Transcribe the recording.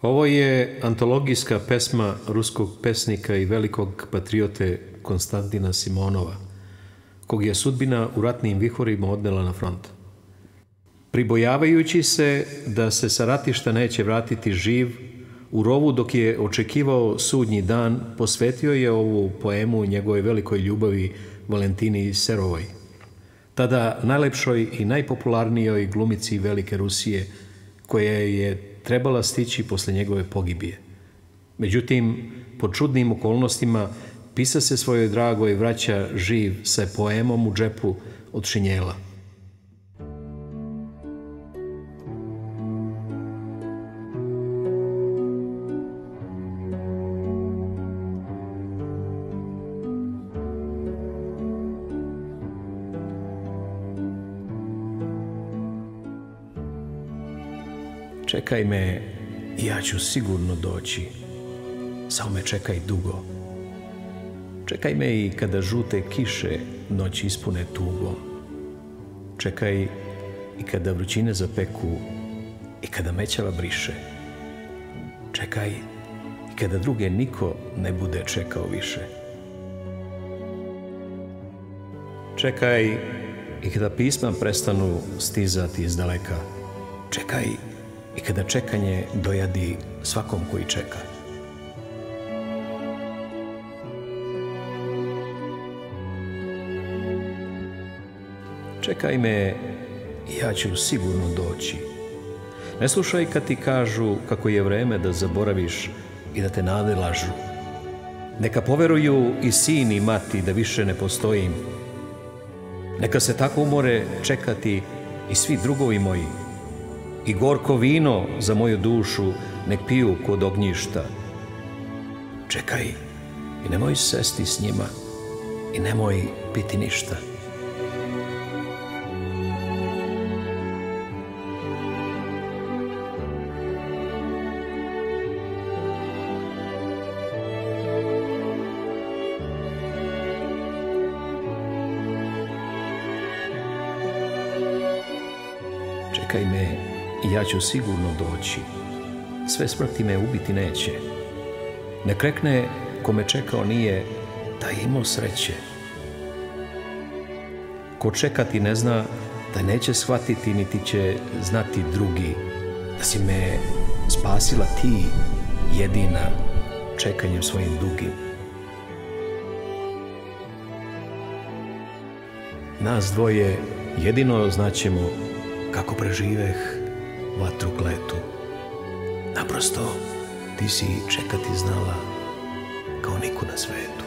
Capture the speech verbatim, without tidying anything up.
Ovo je antologijska pesma ruskog pesnika i velikog patriote Konstantina Simonova, kog je sudbina u ratnim vihorima odnela na front. Pribojavajući se da se sa ratišta neće vratiti živ, u rovu dok je očekivao sudnji dan, posvetio je ovu poemu njegovoj velikoj ljubavi Valentini Serovoj, tada najlepšoj i najpopularnijoj glumici Velike Rusije, koja je trebala stići posle njegove pogibije. Međutim, pod čudnim okolnostima, pisac se svojoj dragoj vraća živ sa poemom u džepu od šinjela. Čekaj me i ja ću sigurno doći, samo me čekaj dugo. Čekaj me i kada žute kiše noć ispune tugom. Čekaj i kada vrućine zapeku i kada mećava briše. Čekaj i kada druge niko ne bude čekao više. Čekaj i kada pisma prestanu stizati iz daleka. Čekaj i kada čekanje dojadi svakom koji čeka. Čekaj me i ja ću sigurno doći. Ne slušaj kad ti kažu kako je vreme da zaboraviš i da te nade lažu. Neka poveruju i sin i mati da više ne postojim. Neka se tako umore čekati i svi drugovi moji. I gorko vino za moju dušu nek piju kod ognjišta. Čekaj i nemoj sesti s njima i nemoj piti ništa. Čekaj me i ja ću sigurno doći. Sve smrti me ubiti neće. Nek rekne ko me čekao nije, da je imao sreće. Ko čekati ne zna, da neće shvatiti niti će znati drugi, da si me spasila ti jedina čekanjem svojim dugim. Nas dvoje jedino znaćemo kako preživeh vatru kletu. Naprosto, ti si čekati znala kao niko na svetu.